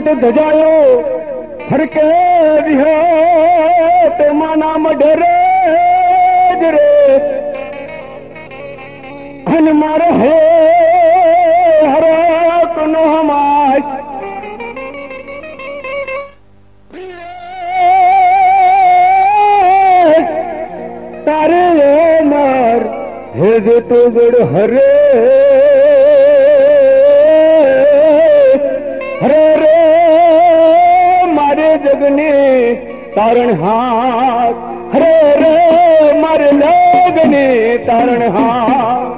धजायो हर के विहत माना मडरे जरे हन मार है हरे तुनो हमाय तारे मार है जो तो जड़ हरे हरे रे मारे जगने तारण हाथ हरे रे मारे लगने तारण हाथ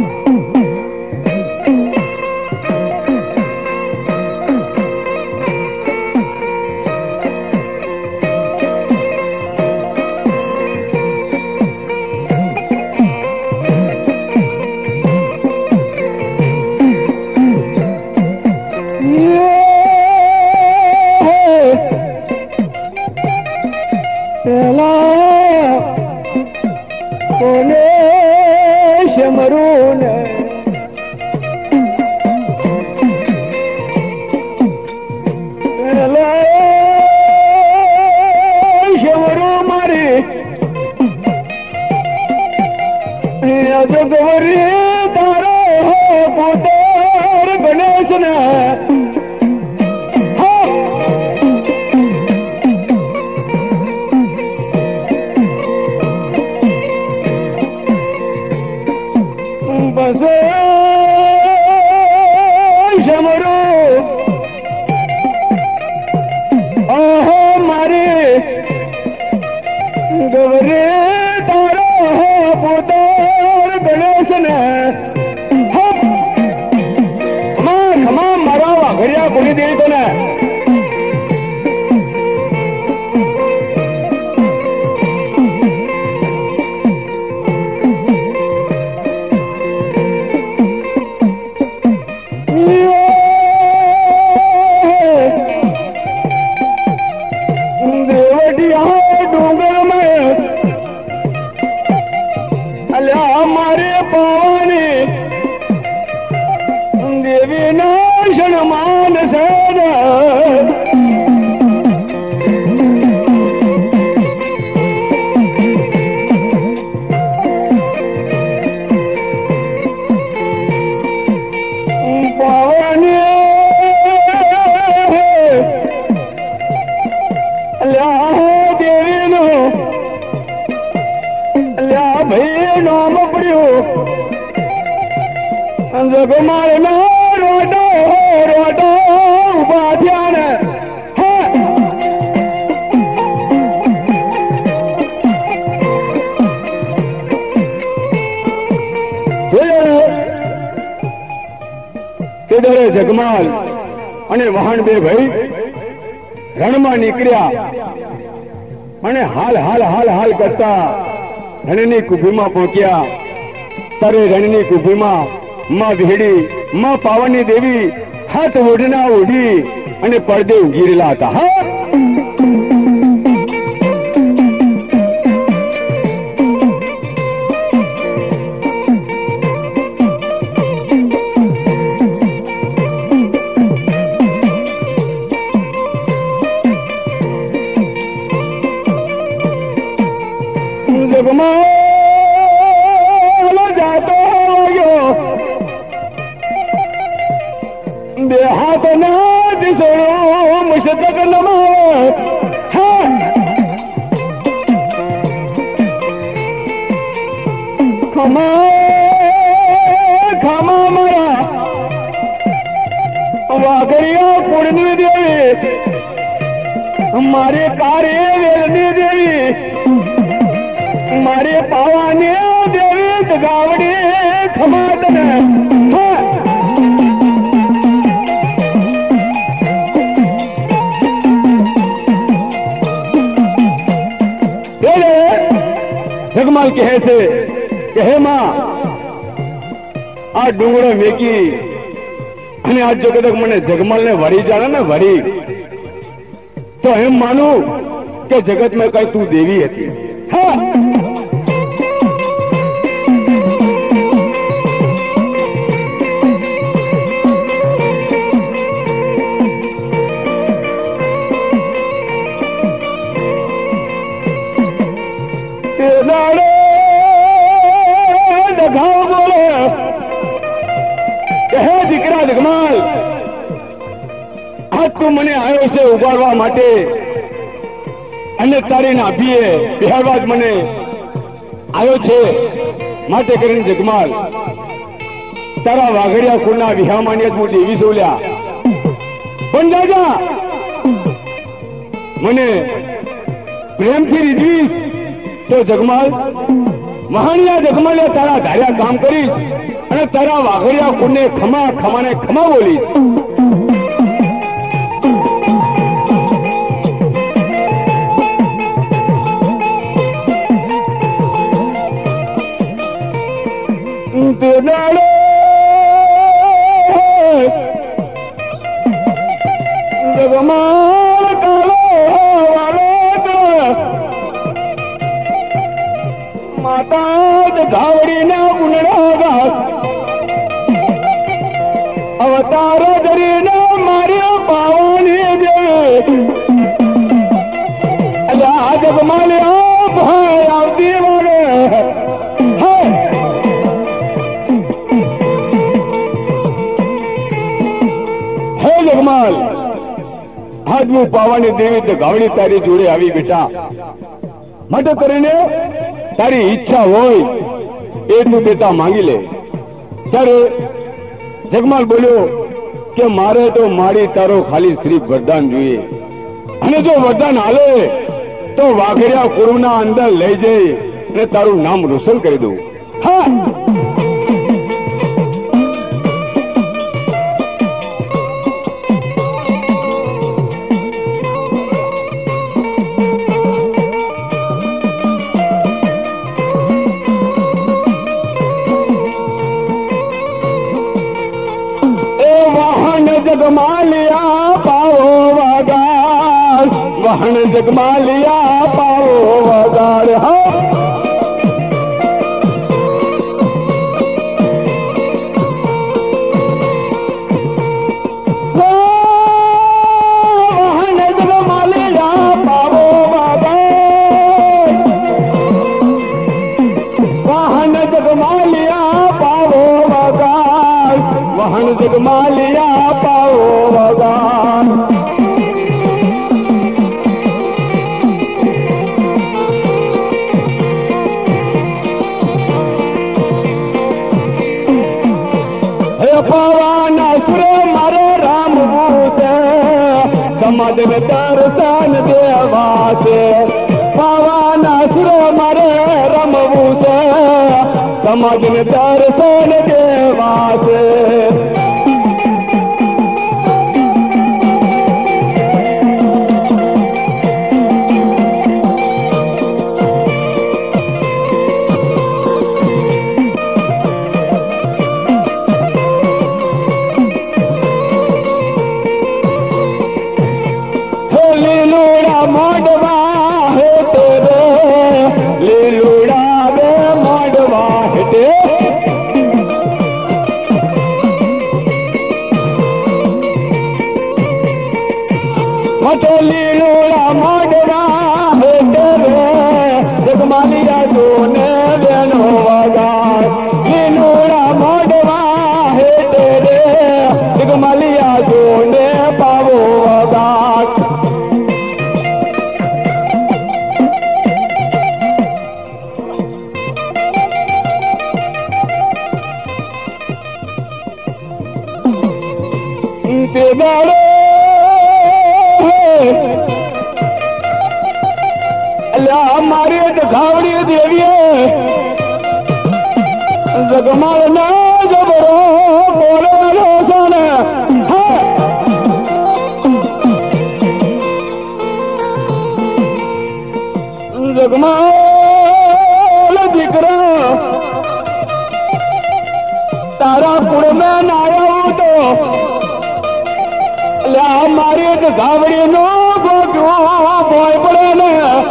गौरी तारो पुतर गणेश ने बस शमरो आहो मारे गौरी तारो पुतर गणेश ने खमा मरावा घरिया बोली दे तो ने देवटिया डूंगर में अल्या हमारे पावनी देवी नाशन मान सद पावनी अल्या देवी नो अल्या भई नाम पड़ियो जगमाल में रोडो रोडो उपाध्यान केदारे जगमाल अने वहाण बे भाई रण में निकळ्या अने हाल हाल हाल हाल करता रणनी कुभी में पहुंच्या तारे रणनी कुभी में मां विहड़ी मां पावनी देवी हाथ ओढ़ना ओढ़ी अने પડદે ઉગી રહેલા હતા હા जगमाल जातो गयो देहात ना दिसो मुशतक नमा खमा खमा मरा वागरिया पुण्य देवी हमारे कार्य वेलनी देवी मारे पावाने देवी गावड़ी खमातन जगमाल कहे से कहे मां आ डूंगरो मेकी અને આજ જો કદાચ મને જગમાલ ને વળી જાણે ને વળી તો એમ માનું કે જગત માં કઈ તું દેવી હતી હા આજ તું મને આવ્યો છે ઉગાડવા માટે અને તારી નાભીએ બિહારવા જ મને આવ્યો છે માટે કરીને જગમાલ તારા વાઘડિયા કુળના વિહામાની જ હું દેવી સોલ્યા પણ દાદા મને પ્રેમથી રીઝવીશ તો જગમાલ મહાણિયા જગમાલે તારા ધાર્યા કામ કરીશ અને તારા વાઘડિયા કુળને ખમા ખમાને ખમા બોલીશ. માતા ધાવડી ના ગુણરાગા અવતાર ધરીને માર્યો પાવાની દેવે આ જગમાલે ભાઈ આવતી વાગે હે જગમાલ આજ હું પાવાની દેવી તો ગાવડી તારી જોડે આવી બેટા માટે કરીને તારી ઈચ્છા હોય એટલું બેટા માંગી લે. ત્યારે જગમાલ બોલ્યો કે મારે તો મારી તારો ખાલી શ્રી વરદાન જોઈએ અને જો વરદાન હાલે તો વાઘડિયા કુળના અંદર લઈ જઈ અને તારું નામ રોશન કરી દઉં. હા जगमालिया पाओ वगार वहन जगमालिया पाओ वगार वहन जगमालिया पाओ वगार वहन जगमालिया पाओ वगार वहन जगमालिया पाओ वगार. पावाना सुर मारे राम से समाज में दर्शन देवा से पावाना सुर मारे रमवू से समाज में दर्शन देवा से लीलोड़ा मोडवा है तेरे जगमालिया जोने देनो वगार लीलोड़ा मोडवा है तेरे जगमालिया जोने पावो वगार. मारे घावड़ी देवी जगमाल ना जबरो बोलो सन जगमाल दिकरा तारा कुड़ में ना आया तो मारे घावड़ी नो बोय पड़े ने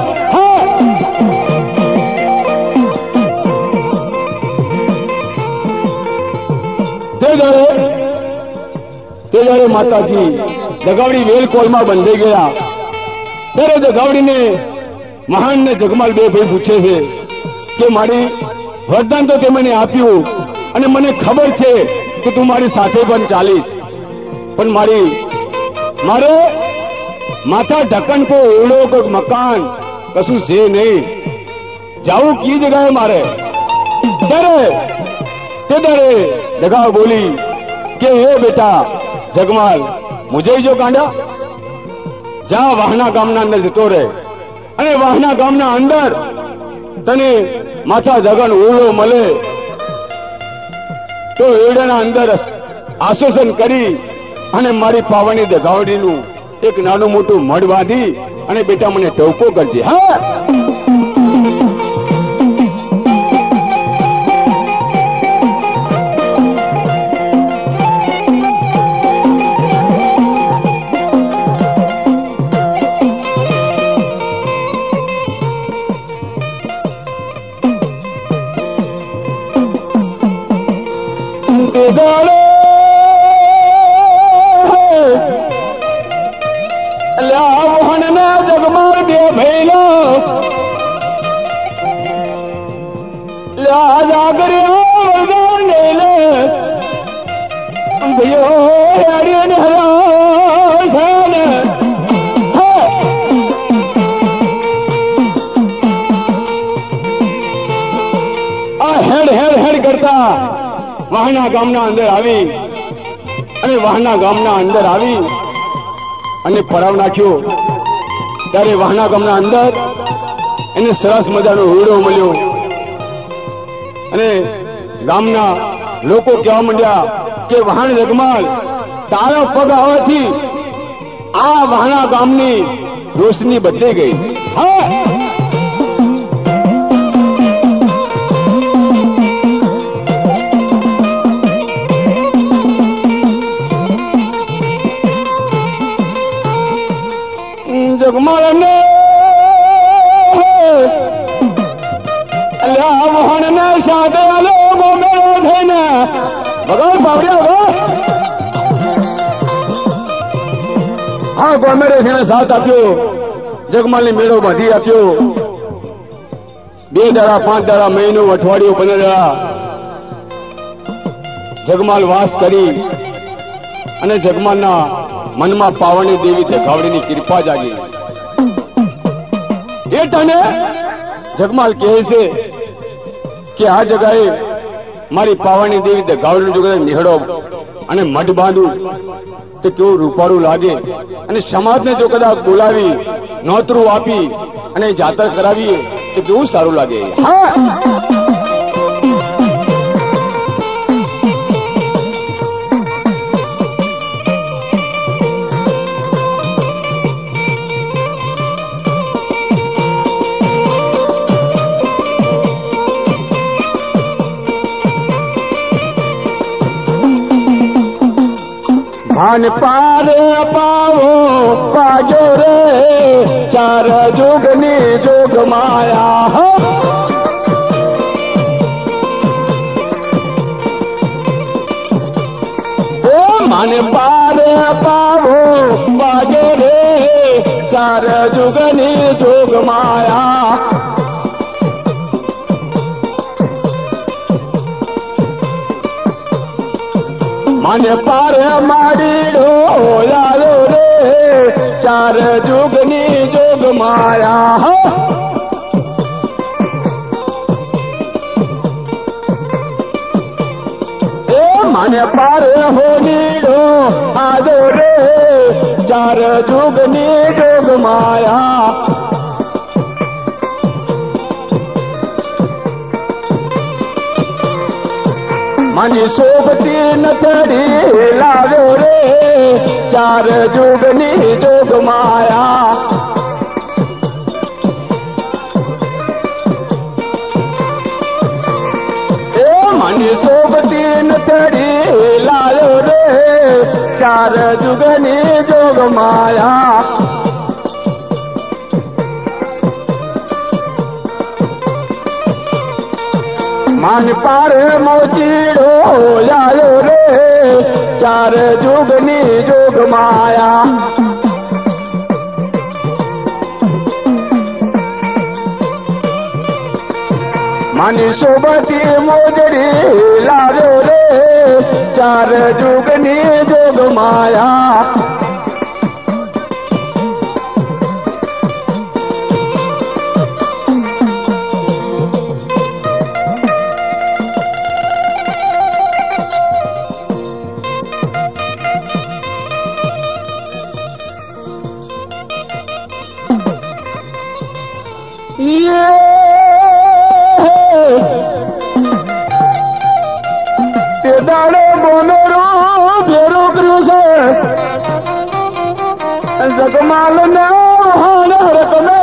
जયારે માતાજી જગાવડી વેલકોલમાં બંધાઈ ગયા ત્યારે જગાવડીને મહાન ને જગમાલ બે ભાઈ પૂછે છે કે મારી વરદાન તો તે મને આપ્યું અને મને ખબર છે કે તું મારી સાથે પણ ચાલીશ પણ મારી मारे माथा ढक्कन को ओढ़ो को मकान कसू से नहीं जाऊ की जगह है मारे डरे दगा बोली के हे बेटा जगमाल मुझे ही जो कांडा जा वाहना गामना अंदर जतो रहे अने वाहना गामना अंदर तने माथा जगन ओढ़ो मले तो एड़ना अंदर आश्वासन करी अने मारी पावनी दगावडीनु एक नानु मोटू मड बांधी अने बेटा मने टोको करजे हाँ जगमाल दे भैलो जागर भयो हेड करता वाहना गामना अंदर आवी अने वाहना गामना अंदर आवी अने पड़ाव नाख्यो त्यारे वाहना गामना अंदर एने सरस मजानो हीरो मळ्यो अने गामना लोको कहेवा मंड्या के वाहन जगमाल तारो पग आववाथी आ वाहना गामनी रोशनी बदली गई हाँ जगमाल ने मोहन ने सादे लोगो मेरो थईने भगवान बावड़िया हो हाँ गोमेरे थईने साथ आप्यो जगमाल ने मेड़ो बांधी आप्यो 2 दाड़ा 5 दाड़ा महीनो अठवाडियो 15 दाड़ा जगमाल वास करी अने जगमालना मनमा पावनी देवी देखावड़ीनी कृपा जागी ए टाने जगमाल कहे से कि आ जगहे मारी पावनी देवी देखावड़ी जो निहड़ो अने मड बांधू तो केवुं रूपाळू लागे अने समाज ने जो कदा बोलावी नोतरू आपी अने जातर करावीए तो केवुं सारूं लागे हाँ भान पार पावो पाजो रे 4 जुगनी जोग माया हो मन पार पावो पाजो रे 4 जुगनी जोग माया मन पार मारीड़ो यारो रे 4 जुगनी जोग माया हो ए मन पार हो नीड़ो आजो रे 4 जुगनी जोग माया मनी सोबती नथड़ी लाव्यो रे 4 जुगनी जोग माया ए मनी सोबती नथड़ी लाव्यो रे 4 जुगनी जोग माया मन पार मोचीड़ो यारो रे 4 जुगनी जोग माया मनी सोबती मोजड़ी लारो रे 4 जुगनी जोग माया તે દાડે બોનેરો ભેરો કર્યો છે જગમાલ ને રકમે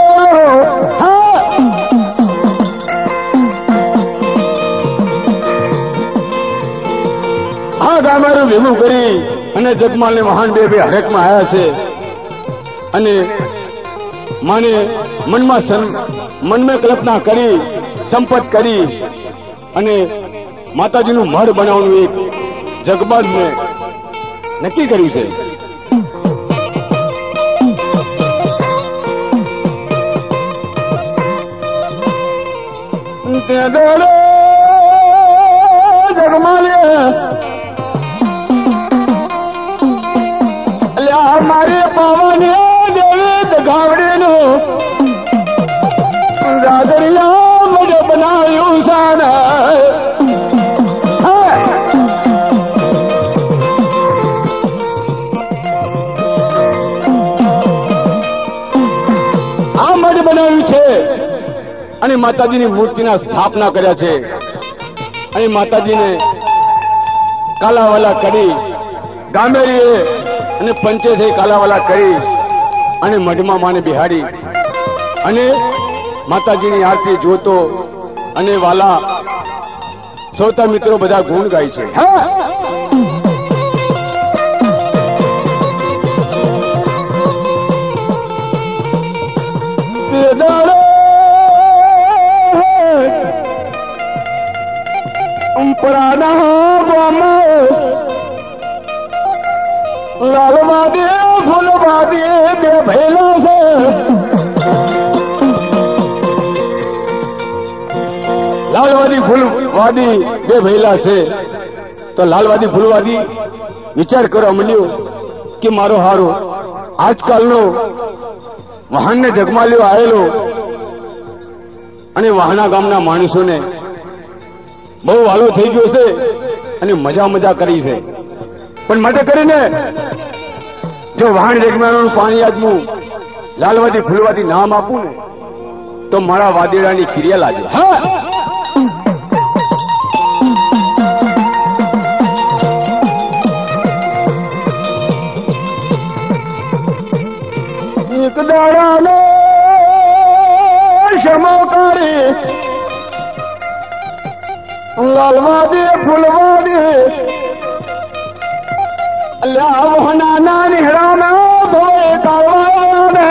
આ ગામારું ભેગું કરી અને જગમાલ ને મહાન બે હરેકમાં આવ્યા છે અને માને મનમાં કલ્પના કરી સંપત કરી અને માતાજીનું મઢ બનાવવાનું એક જગબાદ ને નક્કી કર્યું છે. જગમાલે મારી પાવાની દેવી ગાવડીનું રાદરિયા મને બનાવ્યું સાને આ મઢ બનાવ્યું છે અને માતાજીની મૂર્તિના સ્થાપના કર્યા છે અને માતાજીને કાલાવાલા કરી ગામેરીએ અને પંચે થઈ કાલાવાલા કરી અને મઢમાં માને બિહાડી અને માતાજીની આરતી જોતો અને વાલા શ્રોતા મિત્રો બધા ગુણ ગાય છે. લાલવાદી ફૂલવાદી બે ભેલા છે લાલવાદી ફૂલવાદી બે ભેલા છે તો લાલવાદી ફૂલવાદી વિચાર કરવા માંડ્યો કે મારો હારો આજકાલનો વાહનને જગમાલ્યો આવેલો અને વાહના ગામના માણસોને બહુ વાલો થઈ ગયો છે અને મજા કરી છે પણ માટે કરીને જો વાહન જગમાલનું પાણી આજમું લાલવાદી ફૂલવાદી નામ આપું ને તો મારા વાદેડાની ક્રિયા લાગે. એક દાડાનો ક્ષમાકારી લાલવાદી ફૂલવાદી મોહના નિહરાના ભોય કાળવાને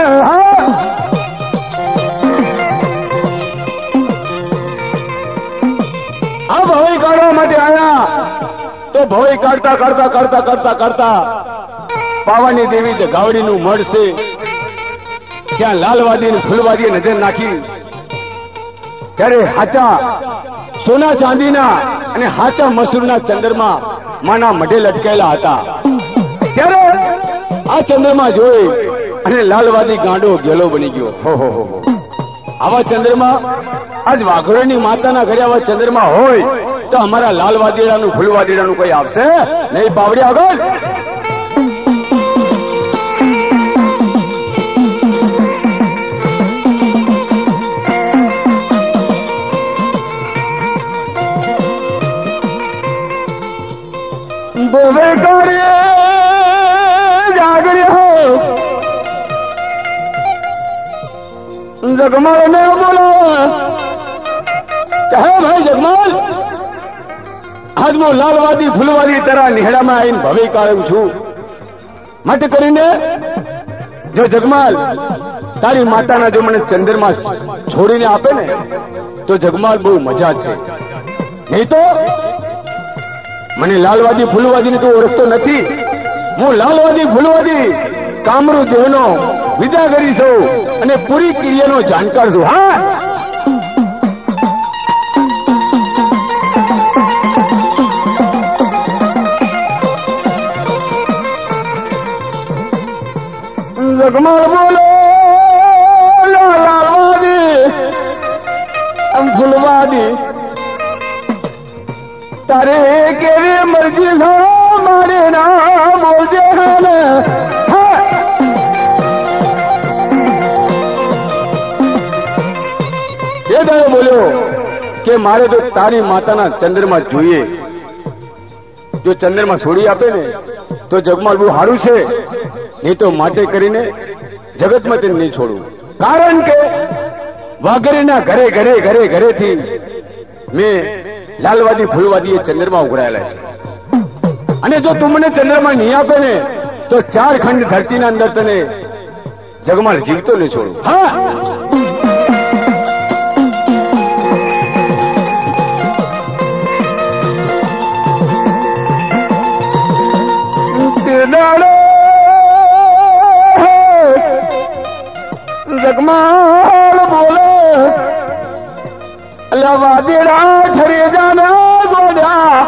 આ ભોય કાઢવા માટે આયા તો ભોય કાઢતા પાવાની દેવી ગાવડીનું મઢ છે ત્યાં લાલવાદી અને ફૂલવાદીએ નજર નાખી ત્યારે હાચા સોના ચાંદીના અને હાચા મસૂરના ચંદ્રમાં માના મઢે લટકાયેલા હતા. ત્યારે આ ચંદ્રમાં જોઈ અને લાલવાદી ગાંડો ગેલો બની ગયો. હો આવા ચંદ્રમાં આજ વાઘોરની માતાના ઘરે આવા ચંદ્રમાં હોય તો અમારા લાલવાદીડાનું ફૂલવાદીડાનું કોઈ આવશે નહીં. બાવડી આગળ બોલે કરે જાગરી હો જગમાલ ને બોલો કહે ભાઈ જગમાલ આજ હું લાલવાદી ફૂલવાદી તારા નિહડામાં આવીને ભવે કાઢું છું માટે કરીને જો જગમાલ તારી માતાના જો મને ચંદ્રમાં છોડીને આપે ને તો જગમાલ બહુ મજા છે. નહીં તો મને લાલવાદી ફૂલવાદી ને તો ઓળખતો નથી. હું લાલવાદી ફૂલવાદી કામરૂ દેવનો વિદાગરી છું અને પૂરી ક્રિયાનો જાણકાર છું. હા જગમાલ બોલો લાલવાદી ફૂલવાદી તારે કેવી મરજી છે મારે ના બોલજે ને દાડે બોલ્યો કે મારે તો તારી માતાના ચંદ્રમાં જોઈએ. જો ચંદ્રમાં છોડી આપે ને તો જગમાલ બહુ સારું છે, નહીં તો માટે કરીને જગતમાં તેને નહીં છોડવું. કારણ કે વાઘરીના ઘરે ઘરે ઘરે ઘરેથી મેં લાલવાદી ફૂલવાદી એ ચંદ્રમાં ઉઘરાયેલા છે. અને જો તું મને ચંદ્રમાં નહીં આપે ને તો 4 ખંડ ધરતીના અંદર તને જગમાલ જીવતો નહીં છોડું. હા, જગમાલ બોલે વાદીડા ઠરી જાના ગોડ્યા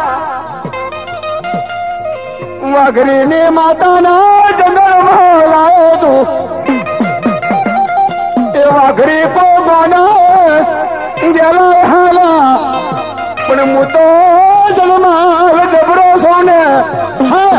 વાઘરીની માતાના જંગલમાં લાયો તું. એ વાઘરી કો ગોડા ગેલા હાલા પણ હું તો જગમાલ જબરો સોને. હા,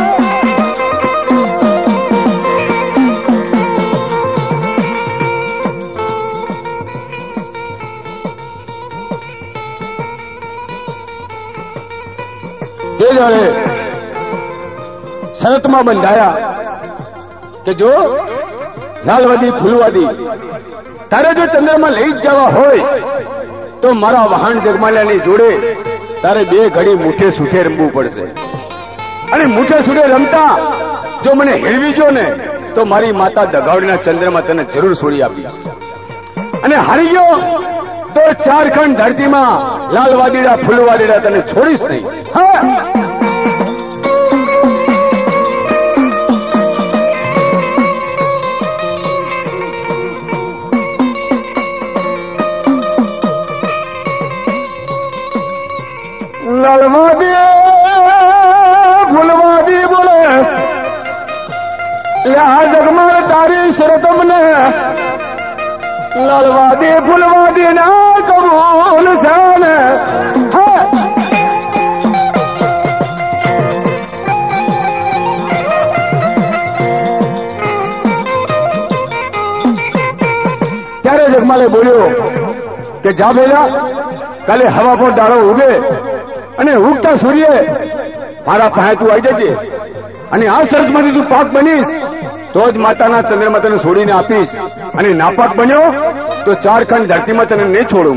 શરતમાં બંધાયા કે જો લાલવાદી ફૂલવાદી તારે જો ચંદ્રમાં લઈ જ જવા હોય તો મારા વહાણ જગમાલિયાની જોડે તારે 2 ઘડી મૂઠે સૂઠે રમવું પડશે. અને મૂઠે સૂઠે રમતા જો મને હેળવી જો ને તો મારી માતા દગાવડીના ચંદ્રમાં તને જરૂર છોડી આપીશ. અને હારી ગયો તો 4 ખંડ ધરતીમાં લાલવાદીડા ફૂલવાદીડા તને છોડીશ નહીં. હા, લાલવાદી ફૂલવાદી બોલે આ જગમાલ તારી શરત મને લાલવાદી ફૂલવાદી ના કબૂલ છે ને. ત્યારે જગમાલે બોલ્યો કે જા ભેલા, કાલે હવા પર દાડો ઉગે અને ઉગતા સૂર્ય મારા પાસે તું આવી જજે. અને આ શરતમાંથી તું પાક બનીશ તો જ માતાના ચંદ્રમાં તને છોડીને આપીશ. અને નાપાક બન્યો તો 4 ખંડ ધરતીમાં તને નહીં છોડું.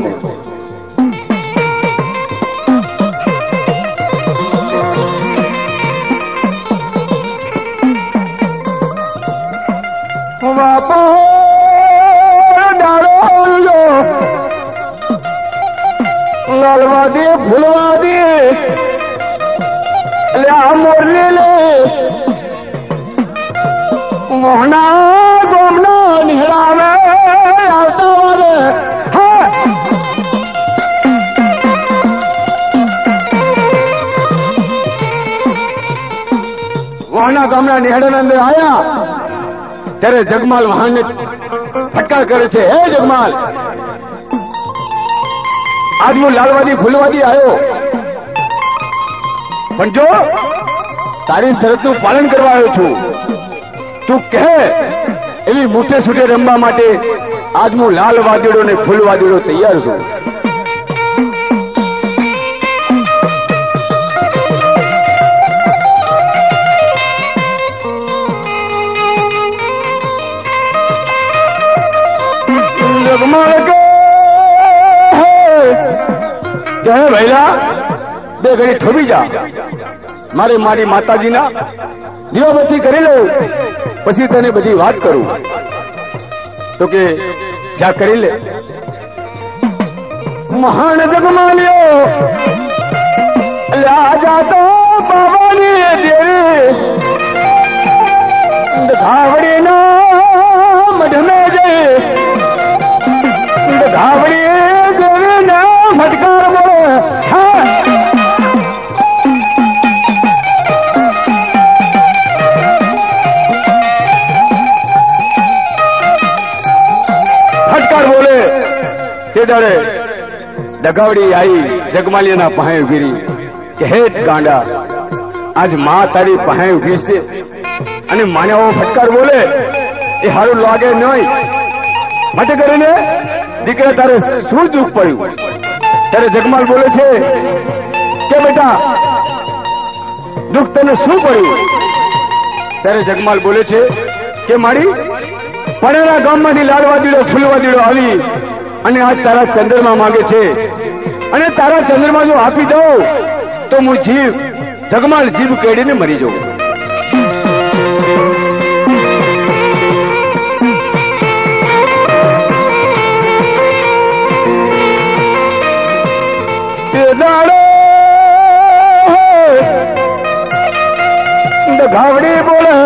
લાલવાદી ફૂલવાદી આ મોરલી લે મોહના ગોમના નિહળાવે આવતા વારે. હા, મોહના ગામના નિહળાના અંદર આયા ત્યારે જગમાલ વહાણને ફટકાર કરે છે. હે જગમાલ, આજ હું લાલવાદી ફૂલવાદી આવ્યો, પણ જો તારી શરતનું પાલન કરવા આવ્યો છું. તું કહે એવી મૂઠે સૂઠે રમવા માટે આજ હું લાલવાદીડો ને ફૂલવાદીડો તૈયાર છું. ભૈલા 2 ઘડી ઠોબી જા, મારે મારી માતાજીના દીવાબત્તી કરી લઉં, પછી તને બધી વાત કરું. તો કે જા કરી લે. મહાન જગમાલ્યો રાજા તો બાવાની દેવી ધાવડીના મઢમે જઈ ધાવડી દેવીના ફટકાર બોલે. ફટકાર બોલે તે દાડે દગાવડી આવી જગમાલિયાના પાસે ઉભી રહી કે હેઠ ગાંડા, આજ માં તારી પાસે ઉભી છે અને માન્યાઓ ફટકાર બોલે એ સારું લાગે નહીં. માટે કરીને દીકરા તારે શું દુઃખ પડ્યું? ત્યારે જગમાલ બોલે છે કે બેટા દુઃખ તને શું પડ્યું? ત્યારે જગમાલ બોલે છે કે મારી પણેના ગામમાંથી લાડવાદીડો ફૂલવાદીડો આવી અને આજ તારા ચંદ્રમાં માંગે છે અને તારા ચંદ્રમાં જો આપી દઉં તો હું જગમાલ જીભ કેડીને મરી જાઉં. ઘાવડી બોલે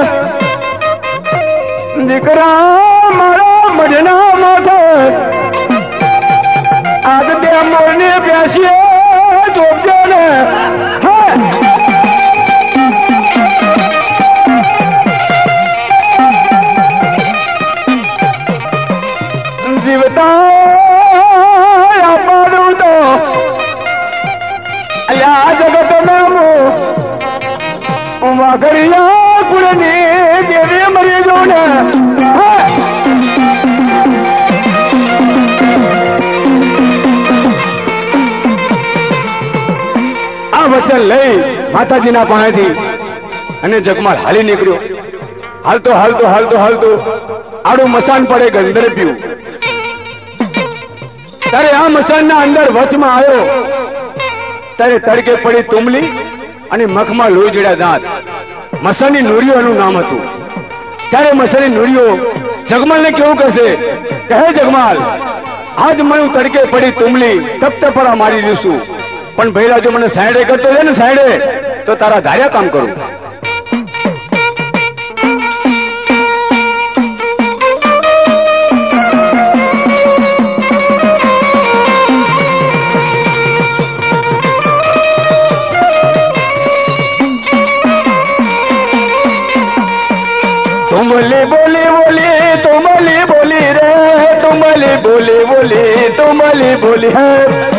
દીકરા મારા મઢના માથે આજ બે મોરની બેસીએ જોબજો ને જીવતા પાડું તો અલ્યા જગત નામો વાઘરિયા કુળની દેવી મરી જો ને આ વચન લઈ માતાજીના પાસેથી અને જગમાલ હાલી નીકળ્યો. હાલતો હાલતો હાલતો હાલતો આડું મસાન પડે ગંદર પીવું. ત્યારે આ મસાનના અંદર વચમાં આવ્યો ત્યારે તડકે પડી તુમલી અને મખમાં લોહી જડ્યા દાંત. મસાની નુરીઓ એનું નામ હતું. ત્યારે મસાની નુરીઓ જગમાલને કેવું કહેશે કે હે જગમાલ આજ મને તડકે પડી તુમલી તપતપરા મારી દઈશું પણ ભૈરા જો મને સાયડે કરતો છે ને સાયડે તો તારા ધાર્યા કામ કરું. तुमली बोली बोली तुमली बोली रे तुमली बोली बोली तुमली बोली है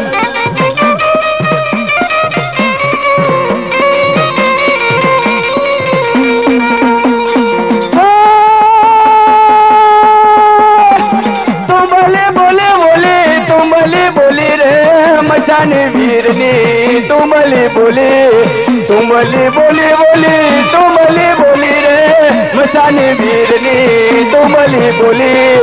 तुमली बोली बोली तुमली बोली रे मशानी वीरनी तुमली बोली तुमली बोली बोली तुमली बोली रे मशानी वीरनी तुमली बोली.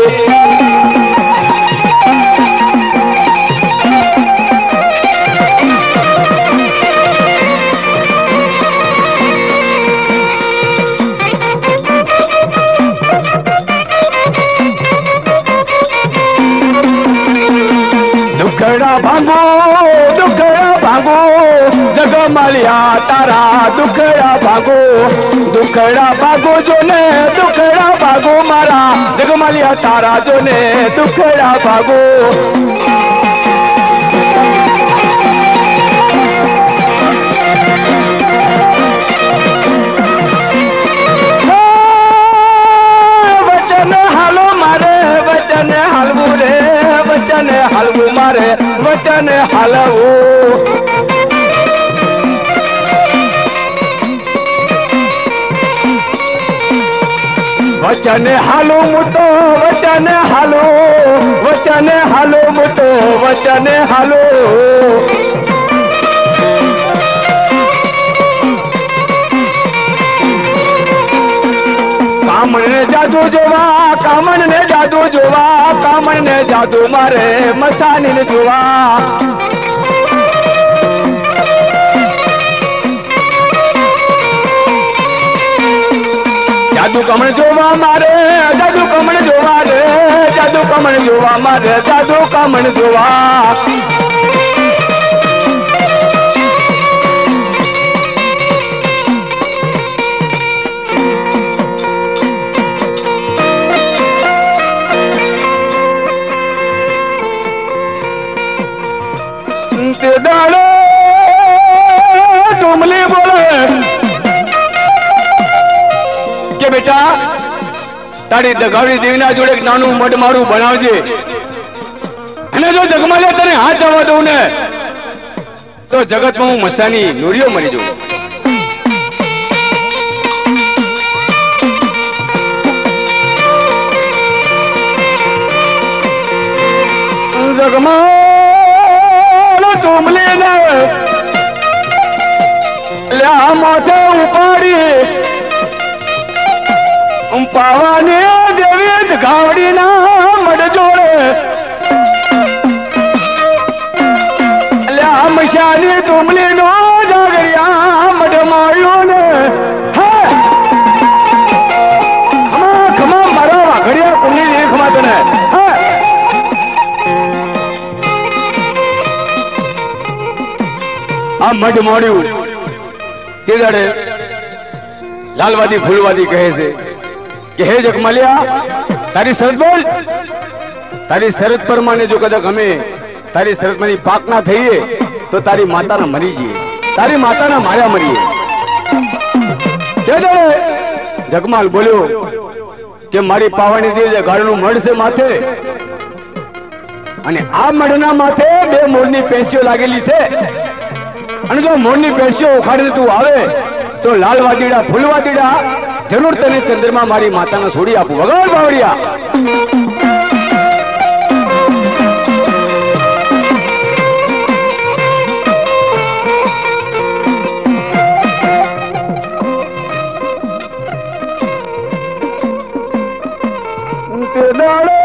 દુખડા ભાગો જગમાલિયા તારા દુખડા ભાગો જોને દુખડા ભાગો મારા જગમાલિયા તારા જોને દુખડા ભાગો. વચન હાલો મારે વચન હાલવું રે વચન હાલવું મારે વચન હાલવું. વચન હાલો મુતો વચન હાલો વચન હાલો મુતો વચન હાલો. કામણ ને જાદુ જોવા કામણ ને જાદુ જોવા કામણ ને જાદુ મારે મસાની ને જોવા. જાદુ કમણ જોવા મારે જાદુ કમણ જોવા રે જાદુ કમણ જોવા મારે જાદુ કમણ જોવા. તે દાડો તુમલી બોલે કે બેટા તારી દગાવી દેવીના જોડે એક નાનું મઢ મારું બનાવજે અને જો જગમાલે તને હાથ આવવા દઉં ને તો જગતમાં હું મસાની નુરીઓ મરી જાઉં. जगमाल तुमले ने ल्या माथे उपाडी पावाने देवी गावडी ना मड जोड़े ल्या मशानी तुमले नो जागरिया मड मारियो ने खमा खमा मारा वाघड़िया कुंडी नहीं खमा तने आ मड मोड़ू ते दाड़े लालवादी फूलवादी कहे से कि हे जगमालिया तारी शरत बोल तारी शरत प्रमाणे जो कदक हमें तारी शरत में पाक ना थी तो तारी माता ना मरी जी तारी माता ना मार्या मरी जगमाल बोलो कि मारी पावानी दी गाड़ू मड़ से माथे અને આ મડના માથે બે મોરની પેશીઓ लागेली છે અને જો મોરની પેશીઓ ઉખાડીને તું આવે તો લાલવાદીડા ફૂલવાદીડા જરૂર તને ચંદ્रमा મારી માતાને છોડી આપું વગર બાવડિયા તે દાડે